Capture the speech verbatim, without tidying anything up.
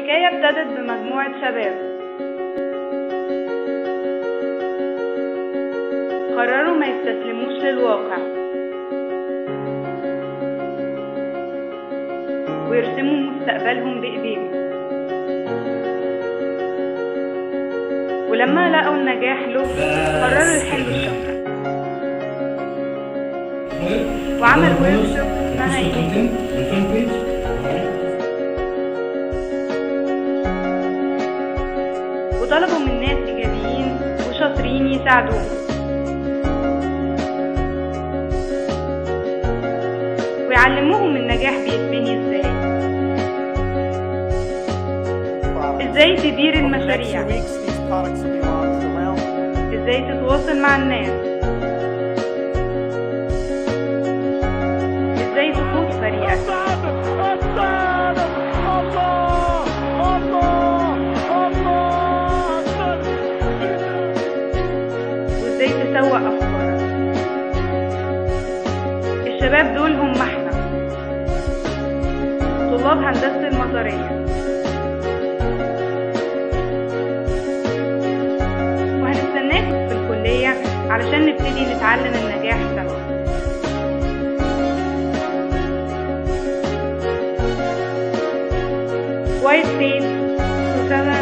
الحكاية ابتدت بمجموعة شباب قرروا ما يستسلموش للواقع ويرسموا مستقبلهم بإيديهم. ولما لقوا النجاح له قرروا يحلوا الشفرة وعملوا وركشوب اسمها ايه وطلبوا من ناس إيجابيين وشاطرين يساعدوهم ويعلموهم النجاح بيتبني ازاي ازاي تدير المشاريع، ازاي تتواصل مع الناس، ازاي تقود فريقك، وازاي تسوق افكارك. الشباب دول هم احنا طلاب هندسة المطرية، وهنستناك في الكلية علشان نبتدي نتعلم النجاح سوا. وايت فيس